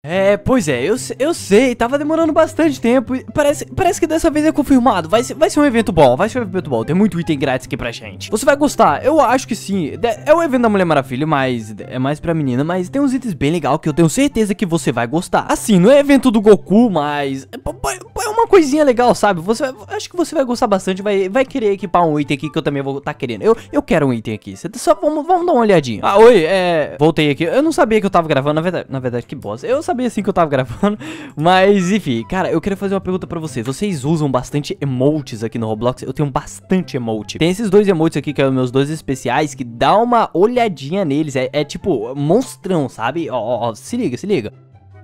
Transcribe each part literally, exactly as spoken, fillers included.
É, pois é, eu, se- eu sei, tava demorando bastante tempo. e Parece, parece que dessa vez é confirmado. Vai ser, vai ser um evento bom, vai ser um evento bom. Tem muito item grátis aqui pra gente. Você vai gostar, eu acho que sim. De- É o evento da Mulher Maravilha, mas é mais pra menina. Mas tem uns itens bem legais que eu tenho certeza que você vai gostar. Assim, não é evento do Goku, mas é, pô, pô, é uma coisinha legal, sabe? Você vai- acho que você vai gostar bastante. Vai, vai querer equipar um item aqui que eu também vou estar querendo. Eu, eu quero um item aqui. Você só vamos, vamos dar uma olhadinha. Ah, oi, é. Voltei aqui. Eu não sabia que eu tava gravando. Na verdade, na verdade, que bosta. Eu sabia sim que eu tava gravando. Mas, enfim, cara, eu queria fazer uma pergunta pra vocês. Vocês usam bastante emotes aqui no Roblox? Eu tenho bastante emote. Tem esses dois emotes aqui, que são meus dois especiais, que dá uma olhadinha neles. É, é tipo, monstrão, sabe? Ó, ó, ó, se liga, se liga.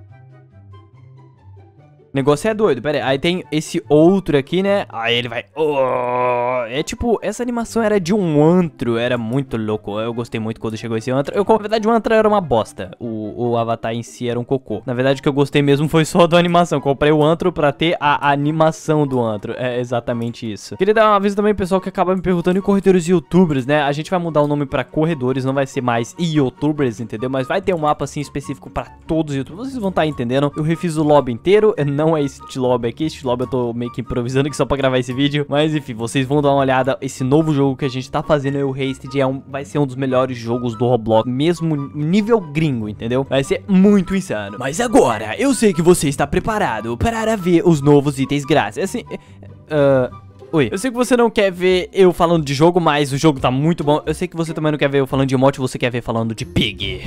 O negócio é doido, pera aí. Aí tem esse outro aqui, né? Aí ele vai... Oh! É tipo, essa animação era de um antro. Era muito louco. Eu gostei muito quando chegou esse antro. Eu, na verdade, o antro era uma bosta. O, o avatar em si era um cocô. Na verdade, o que eu gostei mesmo foi só da animação. Comprei o antro pra ter a animação do antro. É exatamente isso. Queria dar um aviso também, pessoal, que acaba me perguntando em corredores youtubers, né? A gente vai mudar o nome pra corredores. Não vai ser mais youtubers, entendeu? Mas vai ter um mapa, assim, específico pra todos os youtubers. Vocês vão estar entendendo. Eu refiz o lobby inteiro. Não é este lobby aqui. Este lobby eu tô meio que improvisando aqui só pra gravar esse vídeo. Mas, enfim, vocês vão dar uma olhada. Esse novo jogo que a gente tá fazendo, o Hasted, é um, vai ser um dos melhores jogos do Roblox. Mesmo nível gringo, entendeu? Vai ser muito insano. Mas agora, eu sei que você está preparado para ver os novos itens grátis. Assim... Uh... Oi, eu sei que você não quer ver eu falando de jogo, mas o jogo tá muito bom. Eu sei que você também não quer ver eu falando de emote, você quer ver falando de Pig.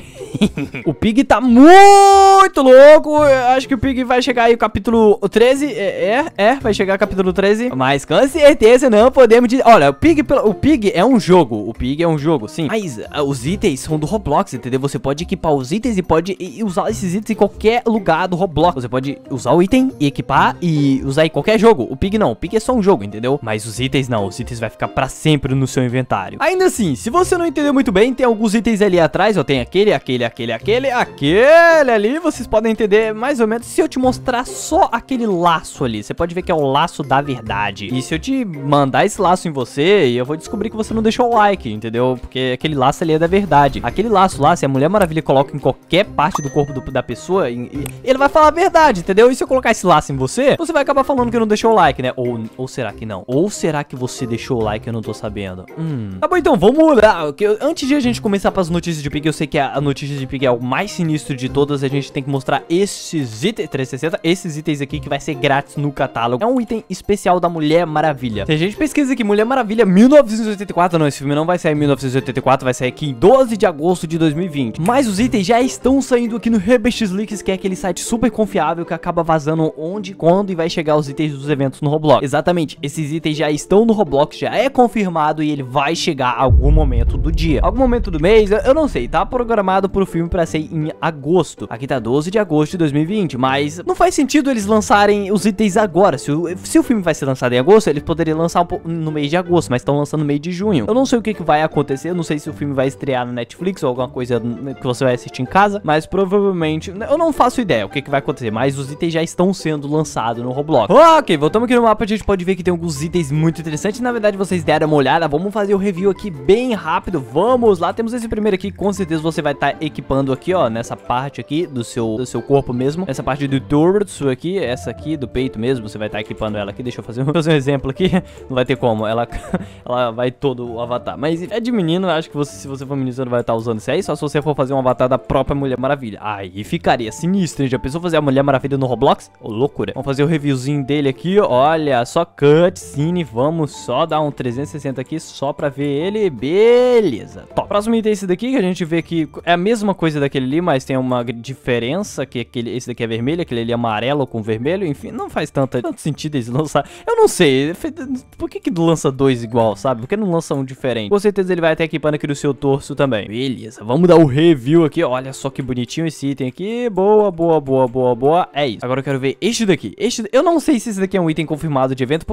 O Pig tá muito louco. Eu acho que o Pig vai chegar aí o capítulo treze. É, é, é, vai chegar o capítulo treze. Mas com certeza não podemos dizer... Olha, o Pig, o Pig é um jogo. O Pig é um jogo, sim. Mas uh, os itens são do Roblox, entendeu? Você pode equipar os itens e pode e usar esses itens em qualquer lugar do Roblox. Você pode usar o item e equipar e usar em qualquer jogo. O Pig não, o Pig é só um jogo, entendeu? Mas os itens não, os itens vai ficar pra sempre no seu inventário. Ainda assim, se você não entendeu muito bem, tem alguns itens ali atrás, ó, tem aquele, aquele, aquele, aquele, aquele ali, vocês podem entender mais ou menos se eu te mostrar só aquele laço ali. Você pode ver que é o laço da verdade. E se eu te mandar esse laço em você, eu vou descobrir que você não deixou o like, entendeu? Porque aquele laço ali é da verdade. Aquele laço lá, se a Mulher Maravilha coloca em qualquer parte do corpo do, da pessoa, ele vai falar a verdade, entendeu? E se eu colocar esse laço em você, você vai acabar falando que não deixou o like, né? Ou, ou será que não? Ou será que você deixou o like e eu não tô sabendo? Hum. Tá bom, então, vamos lá. Antes de a gente começar para as notícias de Pig, eu sei que a notícia de Pig é o mais sinistro de todas. A gente tem que mostrar esses itens, trezentos e sessenta, esses itens aqui que vai ser grátis no catálogo. É um item especial da Mulher Maravilha. Se a gente pesquisa aqui, Mulher Maravilha mil novecentos e oitenta e quatro, não, esse filme não vai sair em mil novecentos e oitenta e quatro, vai sair aqui em doze de agosto de dois mil e vinte. Mas os itens já estão saindo aqui no Rebest Leaks, que é aquele site super confiável que acaba vazando onde, quando e vai chegar os itens dos eventos no Roblox. Exatamente, esses itens já estão no Roblox, já é confirmado e ele vai chegar a algum momento do dia, algum momento do mês, eu, eu não sei, tá programado pro filme pra ser em agosto. Aqui tá doze de agosto de dois mil e vinte, mas não faz sentido eles lançarem os itens agora. Se o, se o filme vai ser lançado em agosto, eles poderiam lançar um no mês de agosto, mas estão lançando no mês de junho. Eu não sei o que, que vai acontecer, eu não sei se o filme vai estrear no Netflix ou alguma coisa que você vai assistir em casa, mas provavelmente, eu não faço ideia o que, que vai acontecer, mas os itens já estão sendo lançados no Roblox. Ok, voltamos aqui no mapa, a gente pode ver que tem alguns itens muito interessantes. Na verdade, vocês deram uma olhada, vamos fazer o review aqui bem rápido. Vamos lá, temos esse primeiro aqui, com certeza você vai estar tá equipando aqui, ó, nessa parte aqui do seu, do seu corpo mesmo, essa parte do torso aqui, essa aqui do peito mesmo, você vai estar tá equipando ela aqui. Deixa eu fazer, fazer um exemplo aqui, não vai ter como, ela, ela vai todo o avatar, mas é de menino, acho que você, se você for menino, você não vai estar tá usando isso aí, só se você for fazer um avatar da própria Mulher Maravilha, aí ficaria sinistro, hein? Já pensou fazer a Mulher Maravilha no Roblox? Ô, loucura. Vamos fazer o reviewzinho dele aqui, olha, só cutscene, vamos só dar um trezentos e sessenta aqui só pra ver ele, beleza. Top. Próximo item é esse daqui, que a gente vê que é a mesma coisa daquele ali, mas tem uma diferença, que aquele, esse daqui é vermelho, aquele ali é amarelo com vermelho, enfim, não faz tanto, tanto sentido eles lançar. Eu não sei, por que que lança dois igual, sabe? Por que não lança um diferente? Com certeza ele vai estar equipando aqui no seu torso também. Beleza, vamos dar o review aqui, olha só que bonitinho esse item aqui, boa, boa, boa, boa, boa, é isso. Agora eu quero ver este daqui, este, eu não sei se esse daqui é um item confirmado de evento, porque não faz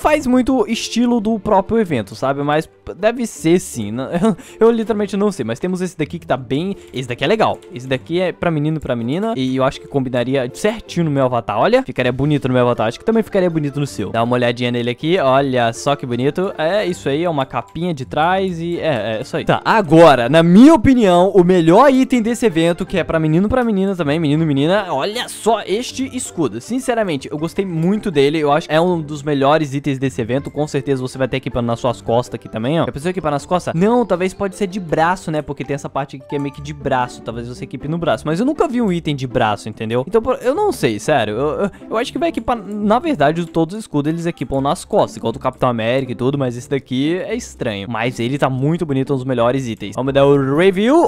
faz muito estilo do próprio evento, sabe? Mas deve ser sim. Eu, eu literalmente não sei, mas temos esse daqui que tá bem... Esse daqui é legal. Esse daqui é pra menino e pra menina. E eu acho que combinaria certinho no meu avatar. Olha, ficaria bonito no meu avatar. Acho que também ficaria bonito no seu. Dá uma olhadinha nele aqui. Olha só que bonito. É isso aí, é uma capinha de trás e... É, é isso aí. Tá, agora, na minha opinião, o melhor item desse evento, que é pra menino e pra menina também, menino e menina, olha só este escudo. Sinceramente, eu gostei muito dele. Eu acho que é um dos melhores itens desse evento. Com certeza você vai ter equipando nas suas costas aqui também, ó. Já pensou equipar nas costas? Não, talvez pode ser de braço, né? Porque tem essa parte aqui que é meio que de braço. Talvez você equipe no braço. Mas eu nunca vi um item de braço, entendeu? Então, eu não sei, sério. Eu, eu, eu acho que vai equipar... Na verdade, todos os escudos eles equipam nas costas, igual do Capitão América e tudo. Mas esse daqui é estranho. Mas ele tá muito bonito, um dos melhores itens. Vamos dar o review.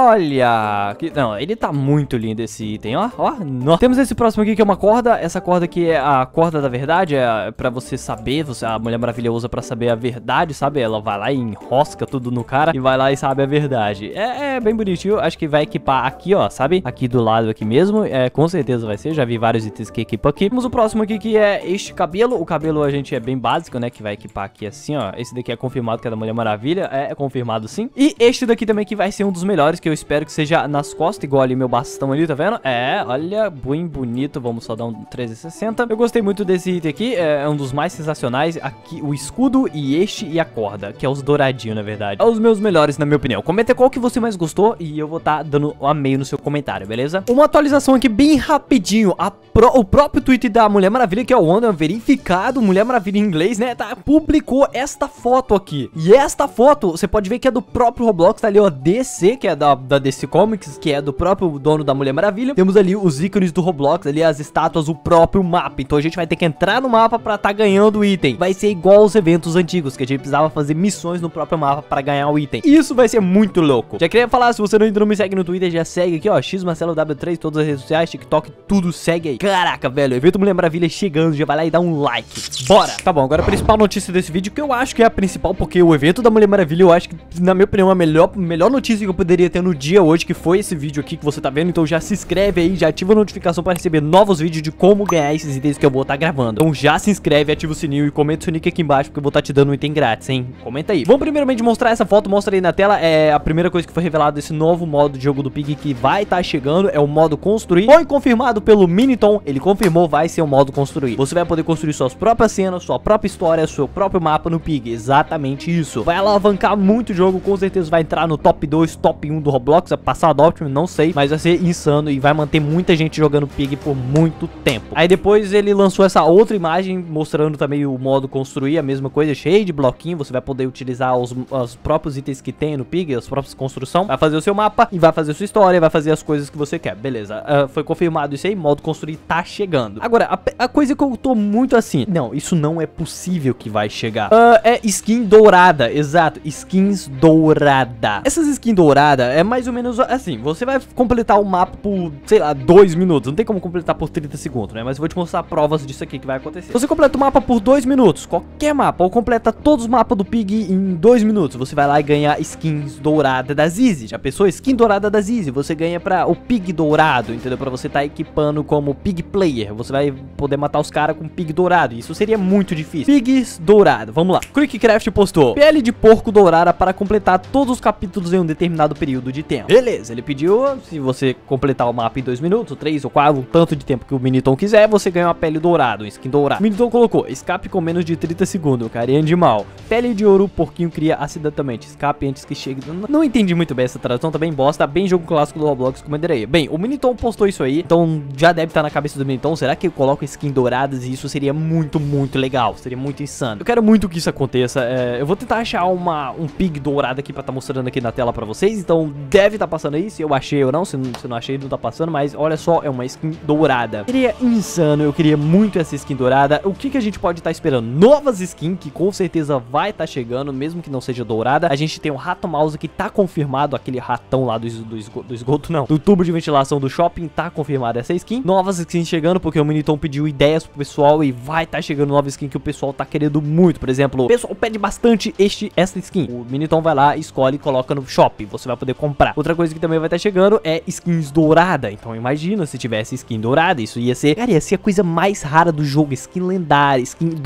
Olha! Que, não, ele tá muito lindo esse item, ó. Ó, nossa. Temos esse próximo aqui que é uma corda. Essa corda aqui é a corda da verdade. É pra você saber. Você, a Mulher Maravilha usa pra saber a verdade, sabe? Ela vai lá e enrosca tudo no cara e vai lá e sabe a verdade. É, é bem bonitinho. Acho que vai equipar aqui, ó, sabe? Aqui do lado aqui mesmo. É, com certeza vai ser. Já vi vários itens que equipam aqui. Temos o próximo aqui que é este cabelo. O cabelo a gente é bem básico, né? Que vai equipar aqui assim, ó. Esse daqui é confirmado que é da Mulher Maravilha. É, é confirmado sim. E este daqui também que vai ser um dos melhores, que eu espero que seja nas costas, igual ali meu bastão ali, tá vendo? É, olha, bem bonito. Vamos só dar um trezentos e sessenta. Eu gostei muito desse item aqui. É, é um dos mais sensacionais. Aqui o escudo e este e a corda, que é os douradinhos, na verdade. É os meus melhores, na minha opinião. Comenta qual que você mais gostou e eu vou estar tá dando um amei no seu comentário, beleza? Uma atualização aqui bem rapidinho. A pro, o próprio tweet da Mulher Maravilha, que é o Wonder verificado, Mulher Maravilha em inglês, né? Tá, publicou esta foto aqui. E esta foto, você pode ver que é do próprio Roblox, tá ali, ó, D C, que é da, da D C Comics, que é do próprio dono da Mulher Maravilha. Temos ali os ícones do Roblox, ali as estátuas, o próprio mapa. Então a gente vai ter que entrar no mapa pra tá ganhando o item. Vai ser igual aos eventos antigos, que a gente precisava fazer missões no próprio mapa pra ganhar o item. Isso vai ser muito louco. Já queria falar, se você ainda não me segue no Twitter, já segue aqui, ó, X Marcelo W três, todas as redes sociais, TikTok, tudo segue aí. Caraca, velho, o evento Mulher Maravilha chegando, já vai lá e dá um like. Bora! Tá bom, agora a principal notícia desse vídeo, que eu acho que é a principal, porque o evento da Mulher Maravilha, eu acho que, na minha opinião, a melhor, melhor notícia que eu poderia ter no dia hoje, que foi esse vídeo aqui que você tá vendo. Então já se inscreve aí, já ativa a notificação pra receber novos vídeos de como ganhar esses itens que eu vou estar gravando. Então já se inscreve, ativa o sininho e comenta o seu nick aqui embaixo, porque eu vou estar te dando um item grátis, hein? Comenta aí. Vamos primeiramente mostrar essa foto, mostra aí na tela. É a primeira coisa que foi revelado, esse novo modo de jogo do Pig que vai estar chegando, é o modo construir. Foi confirmado pelo Miniton, ele confirmou, vai ser o modo construir. Você vai poder construir suas próprias cenas, sua própria história, seu próprio mapa no Pig, exatamente isso. Vai alavancar muito o jogo, com certeza vai entrar no top dois, top um do Roblox, vai passar do Optimum, não sei, mas vai ser insano e vai manter muita gente jogando Pig por muito tempo. Aí depois ele lançou essa outra imagem, mostrando também o modo construir, a mesma coisa, cheio de bloquinho. Você vai poder utilizar os, os próprios itens que tem no Pig, as próprias construções, vai fazer o seu mapa e vai fazer a sua história, vai fazer as coisas que você quer, beleza. Uh, foi confirmado isso aí, modo construir tá chegando. Agora, a, a coisa que eu tô muito assim, não, isso não é possível que vai chegar, uh, é skin dourada, exato, skins dourada. Essas skins dourada é mais ou menos assim, você vai completar o mapa por, sei lá, dois minutos, não tem como completar por trinta segundos, né, mas eu vou te mostrar provas disso aqui que vai acontecer. Você completa o mapa por dois minutos, qualquer mapa, ou completa todos os mapas do Pig em dois minutos, você vai lá e ganha skins dourada da Zizi. Já pensou? Skin dourada da Zizi, você ganha pra o Pig dourado, entendeu? Pra você tá equipando como Pig Player, você vai poder matar os caras com Pig dourado, isso seria muito difícil. Pigs dourado, vamos lá. Quickcraft postou pele de porco dourada para completar todos os capítulos em um determinado período de tempo. Beleza, ele pediu, se você completar o mapa em dois minutos, três ou quatro, o tanto de tempo que o Miniton quiser, você ganha uma pele dourada, um skin dourado. O Miniton colocou, escape com menos de trinta segundos, carinha de mal. Pele de ouro, porquinho cria acidentalmente, escape antes que chegue. Não, não entendi muito bem essa tradução, também bosta, bem jogo clássico do Roblox, como eu direi. Bem, o Miniton postou isso aí, então já deve estar na cabeça do Miniton, será que eu coloco skin douradas e isso seria muito, muito legal, seria muito insano. Eu quero muito que isso aconteça, é, eu vou tentar achar uma, um Pig dourado aqui pra estar tá mostrando aqui na tela pra vocês, então deve estar tá passando aí, se eu achei ou não, se, se não achei não tá passando, mas olha só, é uma skin dourada. Seria insano, eu queria muito essa skin dourada. O que que a gente pode estar tá esperando? Novas skins, que com certeza vai estar tá chegando, mesmo que não seja dourada. A gente tem o Rato Mouse que tá confirmado, aquele ratão lá do, do, esgoto, do esgoto, não, do tubo de ventilação do shopping, tá confirmada essa skin. Novas skins chegando, porque o Miniton pediu ideias pro pessoal e vai estar tá chegando nova skin que o pessoal tá querendo muito. Por exemplo, o pessoal pede bastante este, essa skin. O Miniton vai lá, escolhe e coloca no shopping, você vai poder comprar. Outra coisa que também vai estar tá chegando é skins dourada. Então imagina se tivesse skin dourada, isso ia ser, cara, ia ser a coisa mais rara do jogo, skin lendária, skin dourada.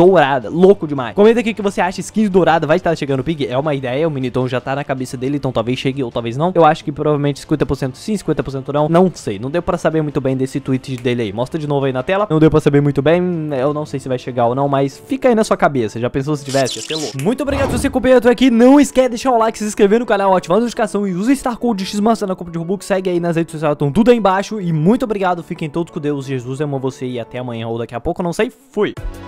dourada, louco demais. Comenta aqui o que você acha, skins dourada vai estar chegando o Pig, é uma ideia, o Miniton já tá na cabeça dele, então talvez chegue ou talvez não. Eu acho que provavelmente cinquenta por cento sim, cinquenta por cento não, não sei, não deu pra saber muito bem desse tweet dele aí. Mostra de novo aí na tela, não deu pra saber muito bem, eu não sei se vai chegar ou não, mas fica aí na sua cabeça, já pensou se tivesse? Ia ser louco. Muito obrigado por você acompanhar até aqui, não esquece de deixar o like, se inscrever no canal, ativar a notificação e usa Star Code X Master na compra de Robux, segue aí nas redes sociais, estão tudo aí embaixo e muito obrigado, fiquem todos com Deus, Jesus ama você e até amanhã ou daqui a pouco, não sei, fui!